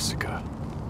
massacre.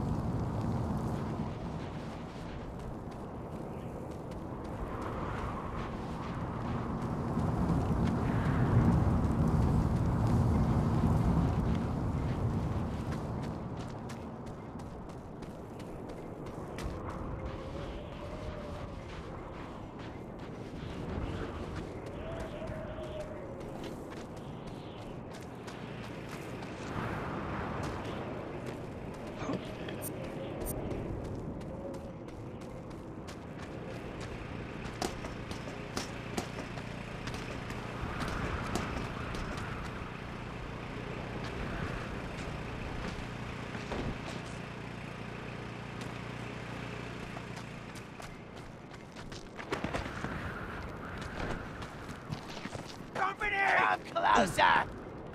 Closer!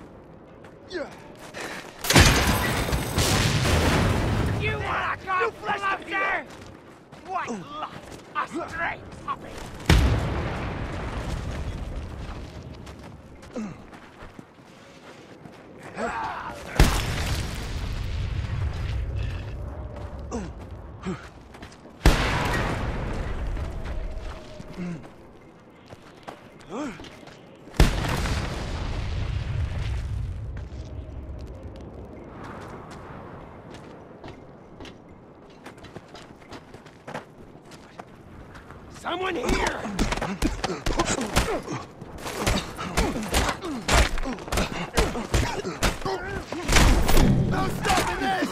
You wanna come closer? What luck! A stray puppy! Someone here! No stopping this!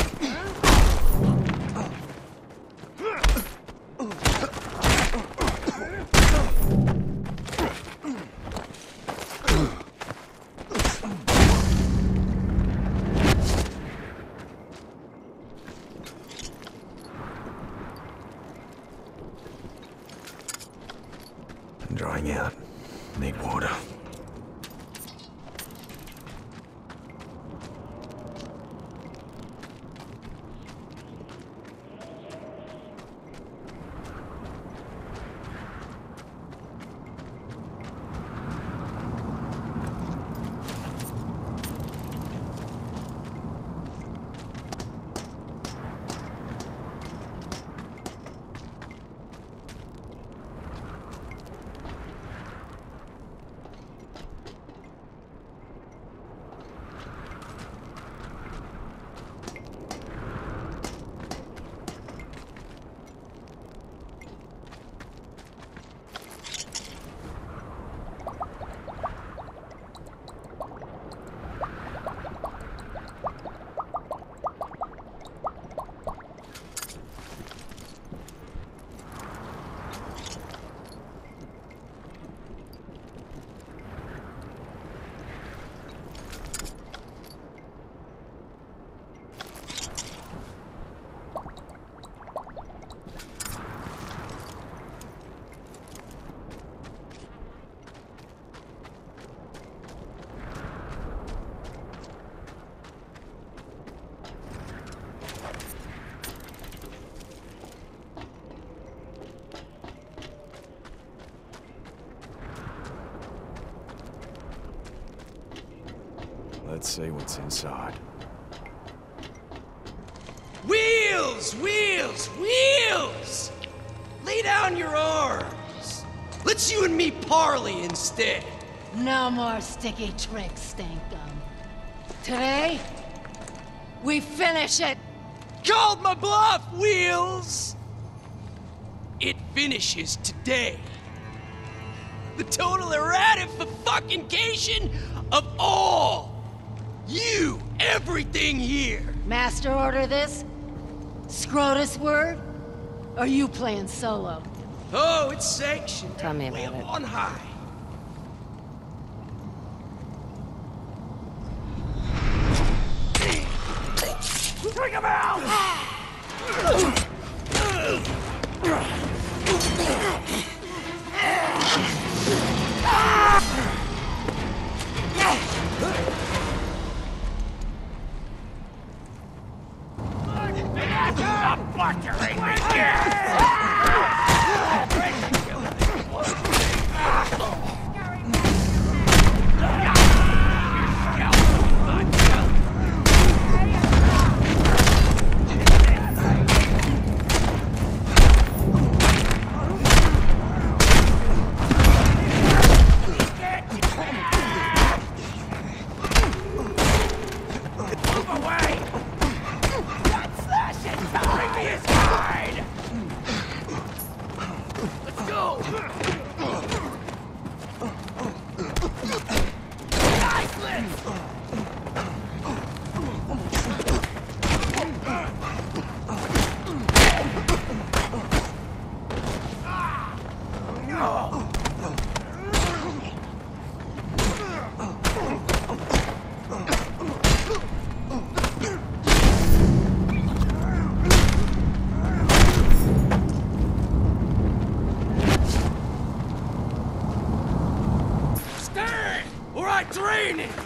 I'm drying out. Need water. Let's see what's inside. Wheels! Wheels! Wheels! Lay down your arms. Let's you and me parley instead. No more sticky tricks, Stank Gum. Today, we finish it! Called my bluff, Wheels! It finishes today. The total erratification of all! You, everything here! Master order this? Scrotus word? Or you playing solo? Oh, it's sanctioned. Tell me Way about up it. on high. Bring him out! Stop butchering me here! go! Stand! Or I drain it!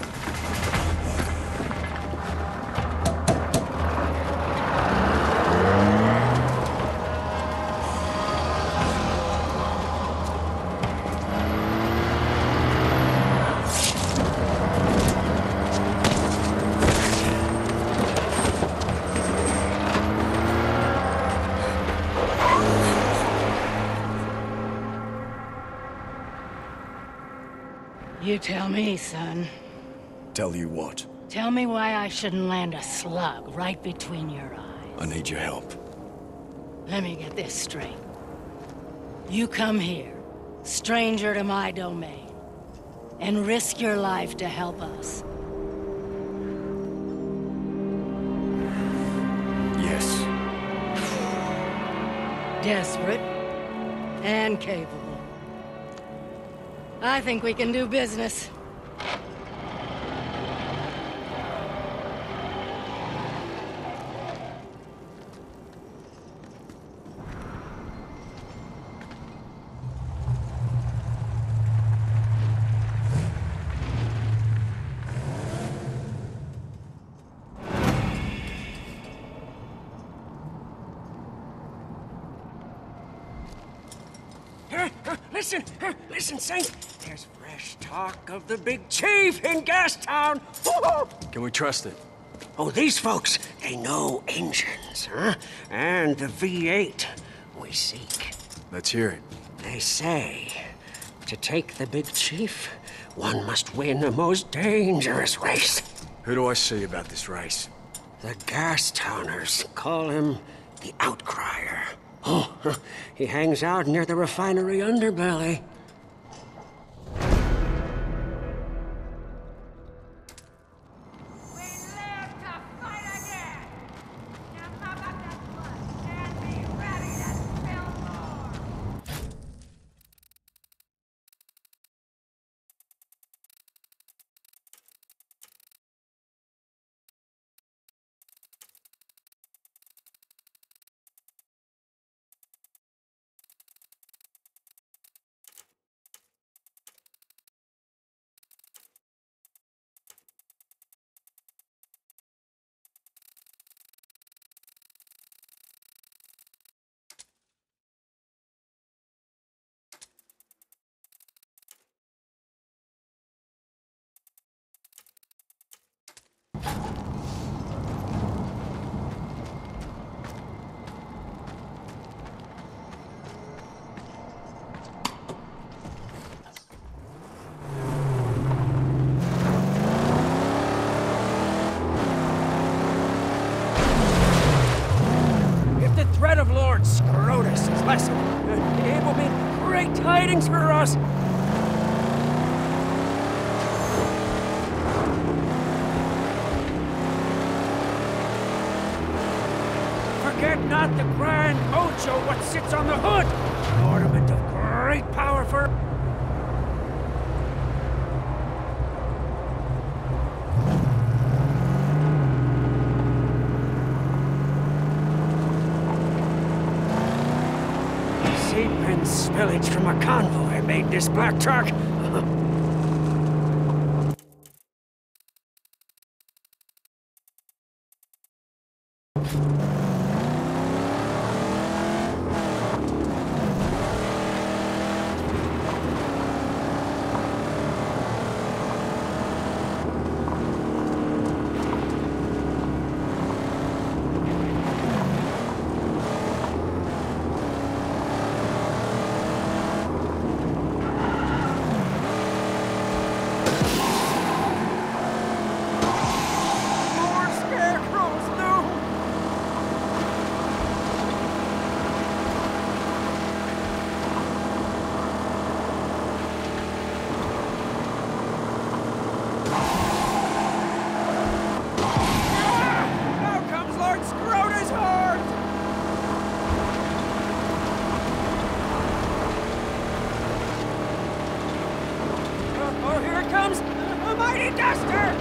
You tell me, son. Tell you what? Tell me why I shouldn't land a slug right between your eyes. I need your help. Let me get this straight. You come here, stranger to my domain, and risk your life to help us. Yes. Desperate and capable. I think we can do business. Listen, Saint. There's fresh talk of the big chief in Gastown. Woo-hoo! Can we trust it? Oh, these folks, they know engines, huh? And the V8 we seek. Let's hear it. They say, to take the big chief, one must win a most dangerous race. Who do I see about this race? The Gastowners call him the Outcrier. Oh, he hangs out near the refinery underbelly. We live to fight again! Now mop up that blood and be ready to spill more! If the threat of Lord Scrotus is lessened, it will mean great tidings for us. Forget not the grand Ocho what sits on the hood, an ornament of great power for... Seapen spillage from a convoy made this black truck. comes a mighty duster!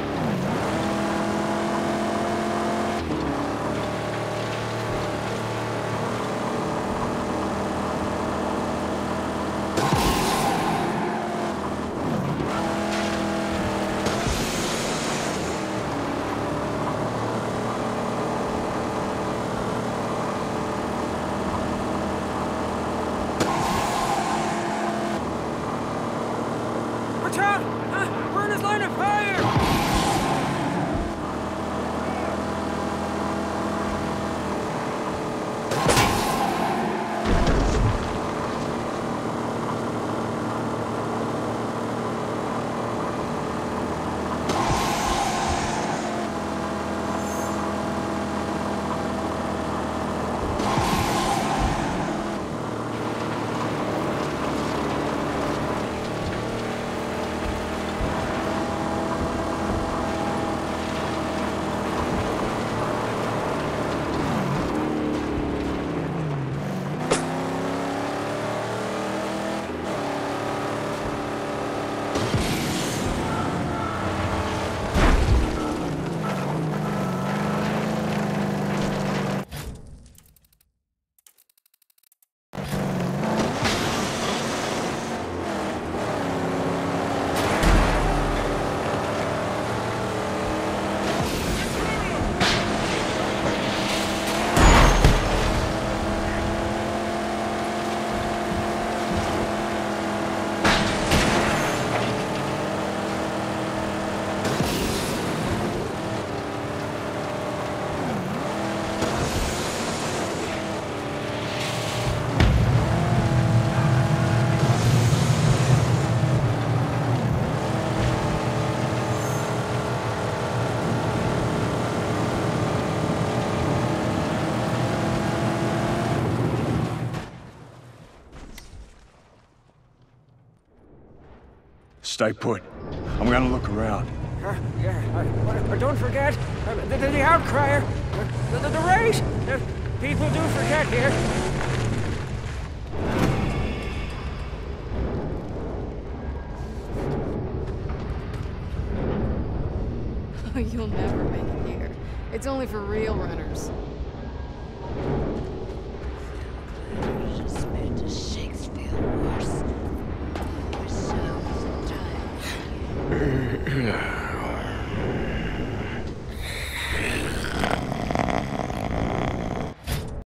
Watch out! We're in his line of fire! Stay put. I'm gonna look around. Don't forget, the outcrier, the race. People do forget here. You'll never make it here. It's only for real runners.